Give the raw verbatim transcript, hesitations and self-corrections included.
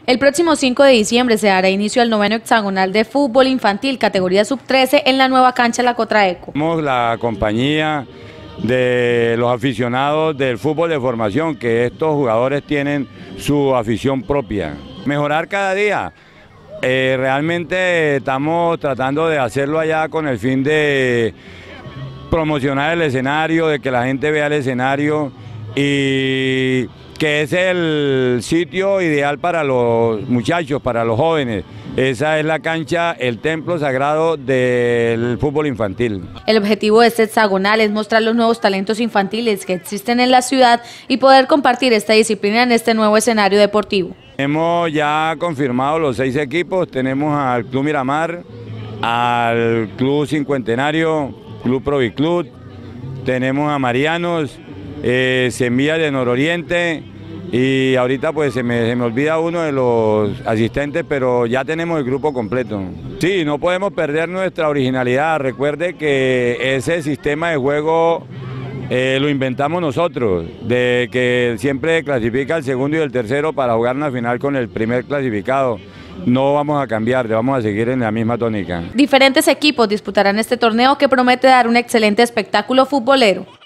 El próximo cinco de diciembre se dará inicio al noveno hexagonal de fútbol infantil, categoría sub trece, en la nueva cancha La Cotraeco. Somos la compañía de los aficionados del fútbol de formación, que estos jugadores tienen su afición propia. Mejorar cada día. Eh, realmente estamos tratando de hacerlo allá con el fin de promocionar el escenario, de que la gente vea el escenario y que es el sitio ideal para los muchachos, para los jóvenes. Esa es la cancha, el templo sagrado del fútbol infantil. El objetivo de este hexagonal es mostrar los nuevos talentos infantiles que existen en la ciudad y poder compartir esta disciplina en este nuevo escenario deportivo. Hemos ya confirmado los seis equipos, tenemos al Club Miramar, al Club Cincuentenario, Club Proviclub, tenemos a Marianos, eh, Semillas de Nororiente, y ahorita pues se me, se me olvida uno de los asistentes, pero ya tenemos el grupo completo. Sí, no podemos perder nuestra originalidad. Recuerde que ese sistema de juego eh, lo inventamos nosotros, de que siempre clasifica el segundo y el tercero para jugar una final con el primer clasificado. No vamos a cambiar, vamos a seguir en la misma tónica. Diferentes equipos disputarán este torneo que promete dar un excelente espectáculo futbolero.